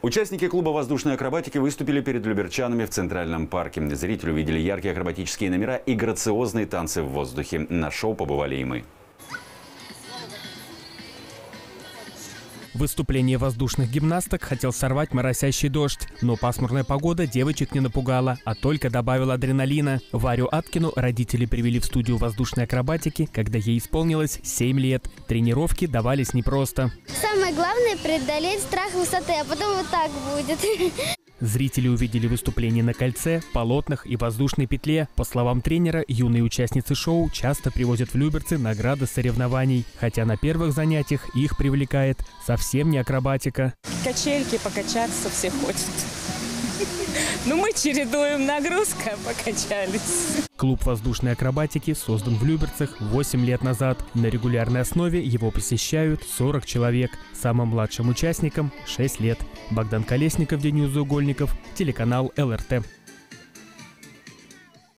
Участники клуба воздушной акробатики выступили перед люберчанами в Центральном парке. Зрители увидели яркие акробатические номера и грациозные танцы в воздухе. На шоу побывали и мы. Выступление воздушных гимнасток хотел сорвать моросящий дождь, но пасмурная погода девочек не напугала, а только добавила адреналина. Варю Аткину родители привели в студию воздушной акробатики, когда ей исполнилось 7 лет. Тренировки давались непросто. Самое главное – преодолеть страх высоты, а потом вот так будет. Зрители увидели выступления на кольце, полотнах и воздушной петле. По словам тренера, юные участницы шоу часто привозят в Люберцы награды соревнований, хотя на первых занятиях их привлекает совсем не акробатика. Качельки покачаться все хотят. Ну, мы чередуем нагрузку, а покачались. Клуб воздушной акробатики создан в Люберцах 8 лет назад. На регулярной основе его посещают 40 человек. Самым младшим участникам 6 лет. Богдан Колесников, Денис Заугольников, телеканал ЛРТ.